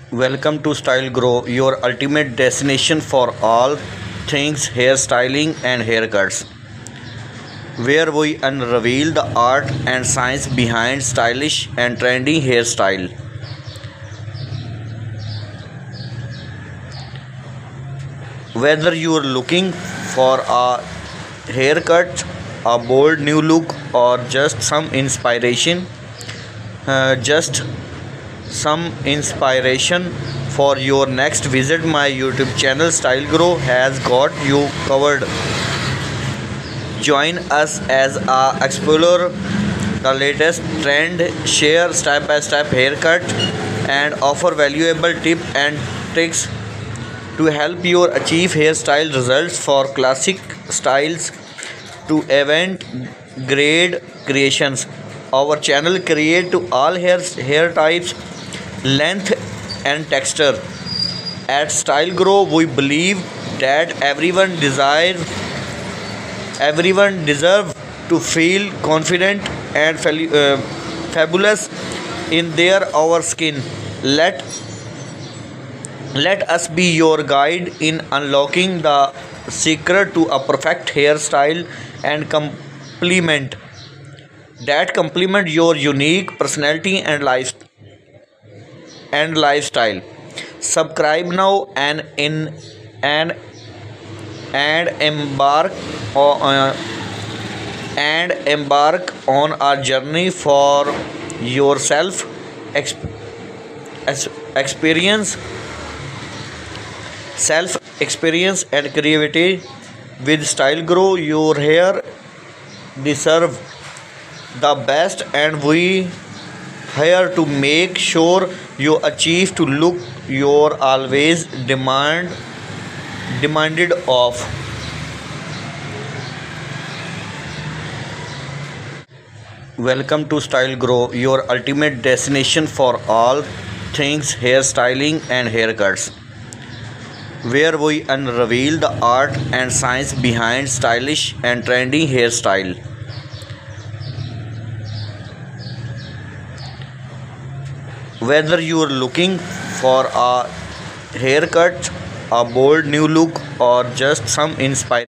Welcome to Style Grow, your ultimate destination for all things hairstyling and haircuts, where we unveil the art and science behind stylish and trendy hairstyle. Whether you are looking for a haircut, a bold new look, or just some inspiration for your next visit, my YouTube channel Style Grow has got you covered. Join us as I explore the latest trend, share step by step haircut, and offer valuable tips and tricks to help you achieve hairstyle results for classic styles to event grade creations. Our channel create to all hair types, length and texture. At Style Grow, we believe that everyone deserves to feel confident and fabulous in their our skin. Let let us be your guide in unlocking the secret to a perfect hairstyle and complement your unique personality and lifestyle. Subscribe now and and embark on, on a journey for yourself experience self experience and creativity. With Style Grow, your hair deserve the best, and we here to make sure you achieve to look you're always demanded of. Welcome to Style Grow, your ultimate destination for all things hairstyling and haircuts, where we unveil the art and science behind stylish and trendy hairstyle. Whether you are looking for a haircut, a bold new look, or just some inspiration.